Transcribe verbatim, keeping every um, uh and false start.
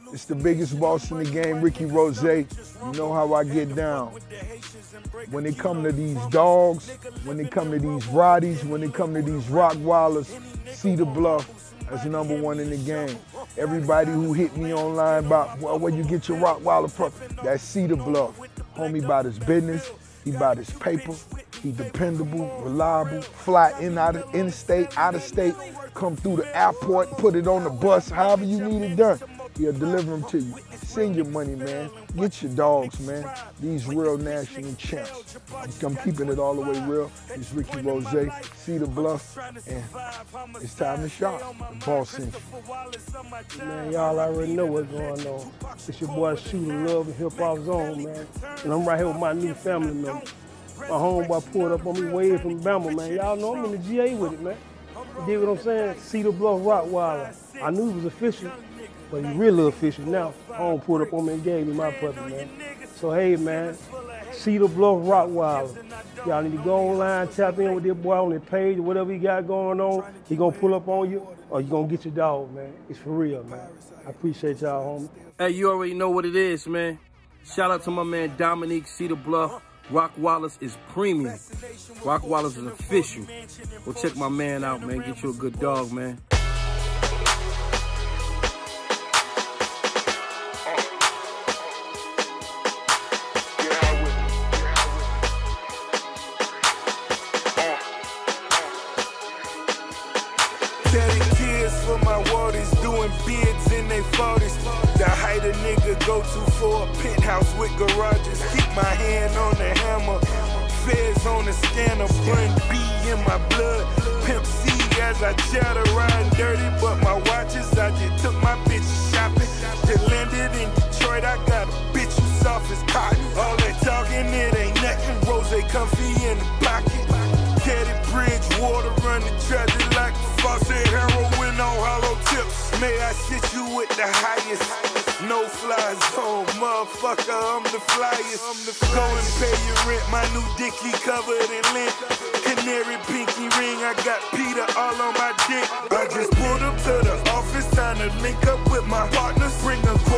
It's the biggest boss in the game, Ricky Rose. You know how I get down. When it come to these dogs, when it come to these Roddies, when it come to these Rockwallers, Cedar Bluff, that's number one in the game. Everybody who hit me online about, well, where you get your Rockwaller from, that's Cedar Bluff. Homie about his business, he about his paper, he dependable, reliable, fly in, out of, in-state, out-of-state, come through the airport, put it on the bus, however you need it done. He'll deliver them to you. Send your money, man. Get your dogs, man. These real national champs. I'm keeping it all the way real. It's Ricky Rose, Cedar Bluff, and it's time to shop. The boss sent you. Man, y'all already know what's going on. It's your boy Shooter Love and Hip Hop Zone, man. And I'm right here with my new family member. My homeboy pulled up on me way from Bama, man. Y'all know I'm in the G A with it, man. You dig what I'm saying? Cedar Bluff Rottweiler. I knew it was official, but he's really official now. Home pulled up on me and gave me my puppy, man. So hey, man, Cedar Bluff Rottweiler. Y'all need to go online, tap in with this boy on his page, or whatever he got going on. He gonna pull up on you, or you gonna get your dog, man. It's for real, man. I appreciate y'all, homie. Hey, you already know what it is, man. Shout out to my man Dominique, Cedar Bluff. Rockwallers is premium. Rockwallers is official. Go check my man out, man. Get you a good dog, man. thirty kids for my waters, doing bids in they forties. The height a nigga go to for a penthouse with garages. Keep my hand on the hammer, feds on the scanner. Bun B in my blood, Pimp C as I chatter, riding dirty. But my watches, I just took my bitch shopping. Just landed in Detroit, I got a bitch who soft as cotton. All that talking, it ain't nothing. Rose comfy in the pocket. Caddy Bridge, water run the treasure like faucet, heroin on hollow tips. May I sit you with the highest? No fly zone, motherfucker, I'm the flyest. I'm the flyest. Go and pay your rent, my new dicky covered in lint. Canary pinky ring, I got Peter all on my dick. I just pulled up to the office, time to link up with my partners. Bring a